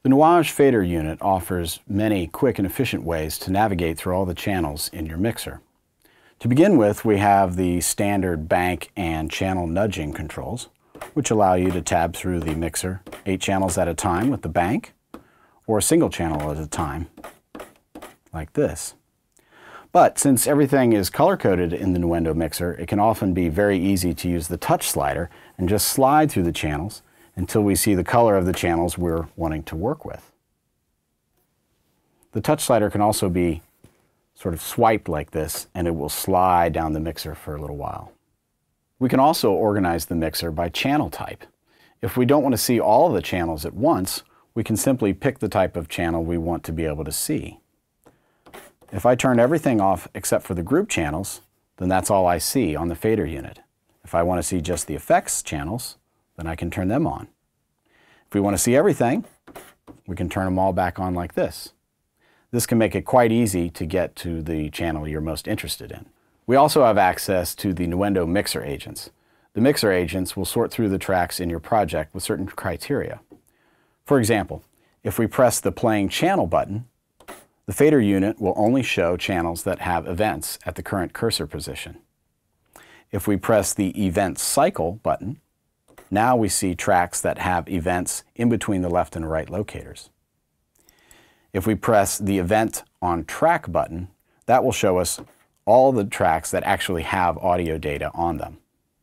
The NUAGE fader unit offers many quick and efficient ways to navigate through all the channels in your mixer. To begin with, we have the standard bank and channel nudging controls, which allow you to tab through the mixer 8 channels at a time with the bank, or a single channel at a time, like this. But since everything is color-coded in the NUENDO mixer, it can often be very easy to use the touch slider and just slide through the channels until we see the color of the channels we're wanting to work with. The touch slider can also be sort of swiped like this, and it will slide down the mixer for a little while. We can also organize the mixer by channel type. If we don't want to see all of the channels at once, we can simply pick the type of channel we want to be able to see. If I turn everything off except for the group channels, then that's all I see on the fader unit. If I want to see just the effects channels, then I can turn them on. If we want to see everything, we can turn them all back on like this. This can make it quite easy to get to the channel you're most interested in. We also have access to the NUENDO mixer agents. The mixer agents will sort through the tracks in your project with certain criteria. For example, if we press the playing channel button, the fader unit will only show channels that have events at the current cursor position. If we press the event cycle button, now we see tracks that have events in between the left and right locators. If we press the Event on Track button, that will show us all the tracks that actually have audio data on them.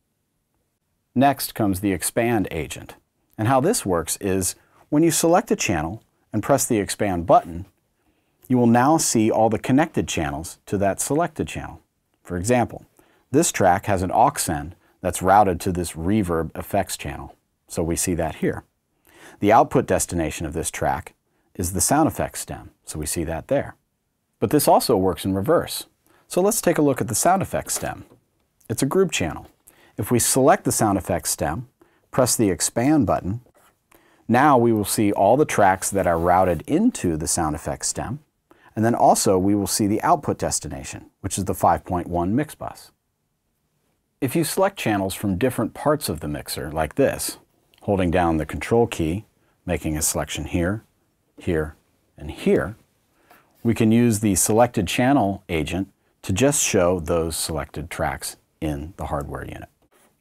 Next comes the Expand agent. And how this works is when you select a channel and press the Expand button, you will now see all the connected channels to that selected channel. For example, this track has an aux send that's routed to this reverb effects channel, so we see that here. The output destination of this track is the sound effects stem, so we see that there. But this also works in reverse. So let's take a look at the sound effects stem. It's a group channel. If we select the sound effects stem, press the Expand button, now we will see all the tracks that are routed into the sound effects stem, and then also we will see the output destination, which is the 5.1 mix bus. If you select channels from different parts of the mixer, like this, holding down the Control key, making a selection here, here, and here, we can use the Selected Channel agent to just show those selected tracks in the hardware unit.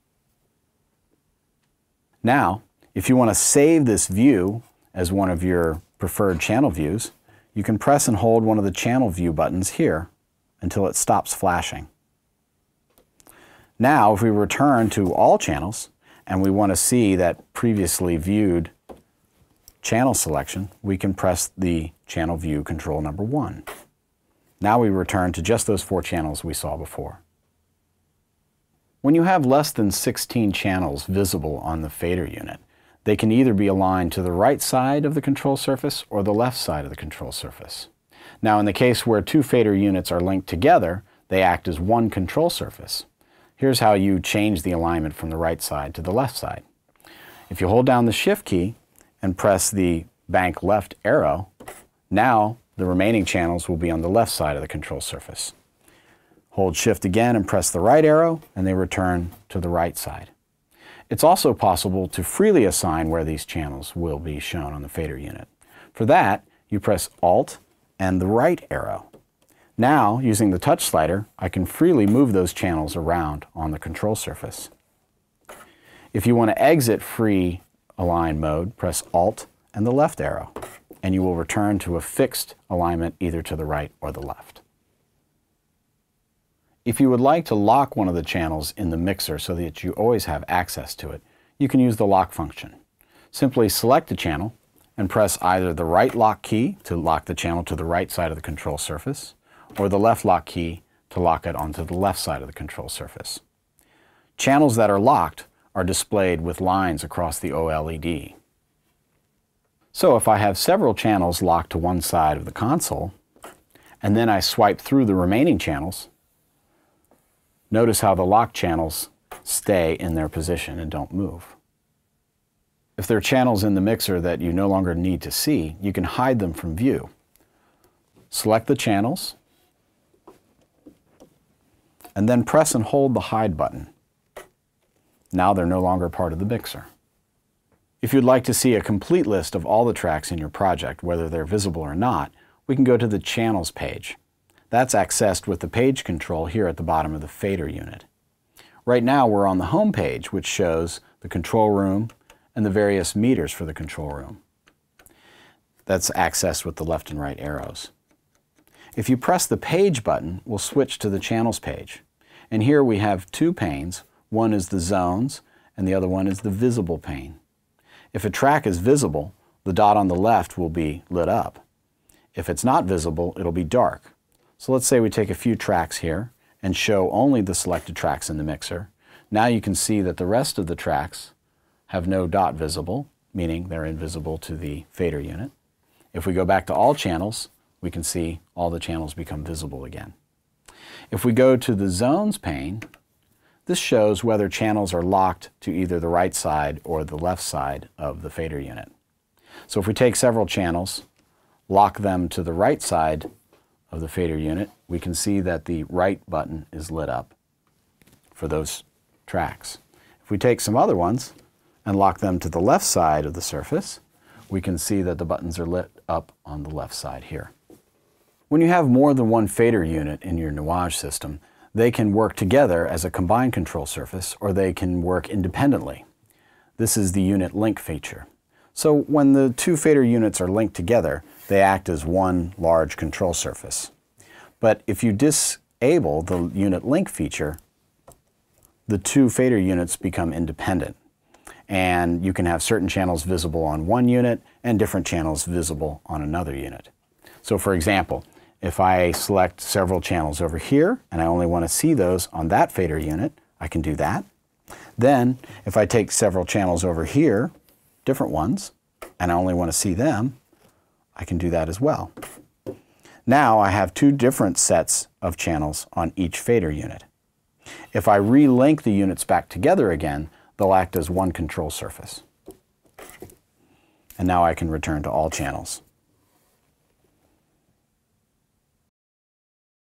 Now, if you want to save this view as one of your preferred channel views, you can press and hold one of the channel view buttons here until it stops flashing. Now, if we return to all channels and we want to see that previously viewed channel selection, we can press the channel view control number 1. Now we return to just those 4 channels we saw before. When you have less than 16 channels visible on the fader unit, they can either be aligned to the right side of the control surface or the left side of the control surface. Now, in the case where 2 fader units are linked together, they act as one control surface. Here's how you change the alignment from the right side to the left side. If you hold down the Shift key and press the bank left arrow, now the remaining channels will be on the left side of the control surface. Hold Shift again and press the right arrow, and they return to the right side. It's also possible to freely assign where these channels will be shown on the fader unit. For that, you press Alt and the right arrow. Now, using the touch slider, I can freely move those channels around on the control surface. If you want to exit free align mode, press Alt and the left arrow, and you will return to a fixed alignment either to the right or the left. If you would like to lock one of the channels in the mixer so that you always have access to it, you can use the lock function. Simply select the channel and press either the right lock key to lock the channel to the right side of the control surface, or the left lock key to lock it onto the left side of the control surface. Channels that are locked are displayed with lines across the OLED. So if I have several channels locked to one side of the console, and then I swipe through the remaining channels, notice how the locked channels stay in their position and don't move. If there are channels in the mixer that you no longer need to see, you can hide them from view. Select the channels, and then press and hold the Hide button. Now they're no longer part of the mixer. If you'd like to see a complete list of all the tracks in your project, whether they're visible or not, we can go to the Channels page. That's accessed with the page control here at the bottom of the fader unit. Right now we're on the home page, which shows the control room and the various meters for the control room. That's accessed with the left and right arrows. If you press the Page button, we'll switch to the Channels page. And here we have two panes. One is the Zones, and the other one is the Visible pane. If a track is visible, the dot on the left will be lit up. If it's not visible, it'll be dark. So let's say we take a few tracks here and show only the selected tracks in the mixer. Now you can see that the rest of the tracks have no dot visible, meaning they're invisible to the fader unit. If we go back to all channels, we can see all the channels become visible again. If we go to the Zones pane, this shows whether channels are locked to either the right side or the left side of the fader unit. So if we take several channels, lock them to the right side of the fader unit, we can see that the right button is lit up for those tracks. If we take some other ones and lock them to the left side of the surface, we can see that the buttons are lit up on the left side here. When you have more than one fader unit in your NUAGE system, they can work together as a combined control surface, or they can work independently. This is the unit link feature. So when the two fader units are linked together, they act as one large control surface. But if you disable the unit link feature, the two fader units become independent. And you can have certain channels visible on one unit and different channels visible on another unit. So for example, if I select several channels over here and I only want to see those on that fader unit, I can do that. Then if I take several channels over here, different ones, and I only want to see them, I can do that as well. Now I have two different sets of channels on each fader unit. If I relink the units back together again, they'll act as one control surface. And now I can return to all channels.